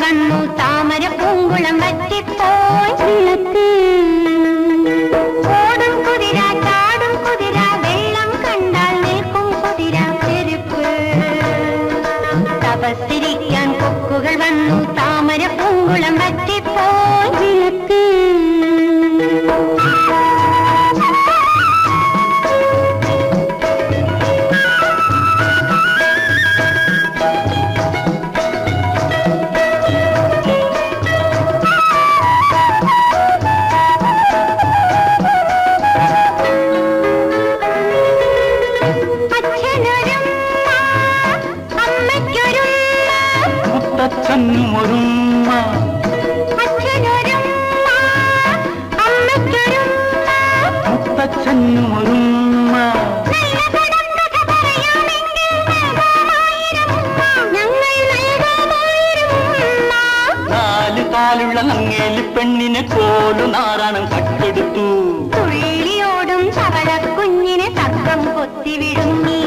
വന്നു താമര പൂങ്കുളം വറ്റിപ്പോയി വിളക്ക് ഓടും കുതിര ചാടും കുതിര വെള്ളം കണ്ടാൽ നിൽക്കും കുതിര ചെരുപ്പ് തപസ്സിരിക്കാൻ കൊക്കുകൾ വന്നു താമര പൂങ്കുളം വറ്റിപ്പോയി വിളക്ക് പെണ്ണിനെ കോലു നാരായണം കട്ടെടുത്തു തുള്ളിയോടും തവള കുഞ്ഞിനെ തക്കം കൊത്തി വിഴുങ്ങി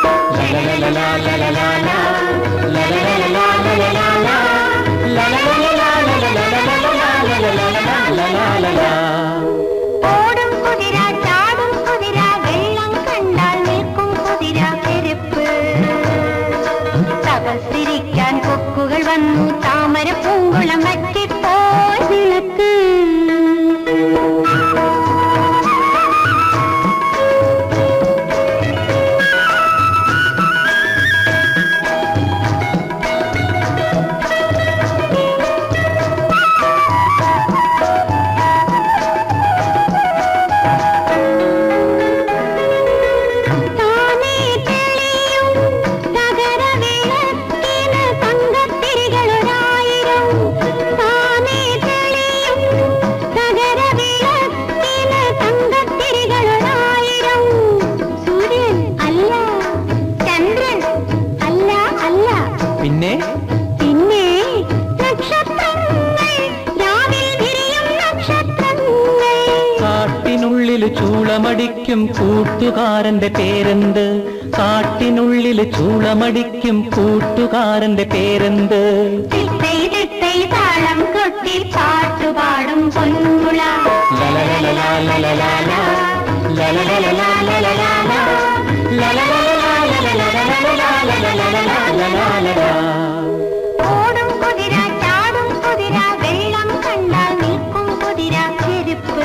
ഓടും കുതിര ചാടും കുതിര വെള്ളം കണ്ടാൽ നിൽക്കും കുതിര ചെരുപ്പ് തപസ്സിരിക്കാൻ കൊക്കുകൾ വന്നു താമര പൂങ്കുളം വറ്റിപ്പോയി വിളക്ക് ചൂളമടിക്കും കൂട്ടുകാരന്റെ പേരെന്ത് കാട്ടിനുള്ളില് ചൂളമടിക്കും കൂട്ടുകാരന്റെ പേരെന്ത് താളം കൊട്ടി പാട്ടുപാടും പൊന്മുള ഓടും കുതിര ചാടും കുതിര വെള്ളം കണ്ടാൽ നിൽക്കും കുതിര ചെരുപ്പ്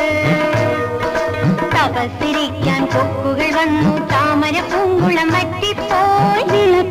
തപസ്സിരിക്കാൻ കൊക്കുകൾ വന്നു താമര പൂങ്കുളം വറ്റിപ്പോയി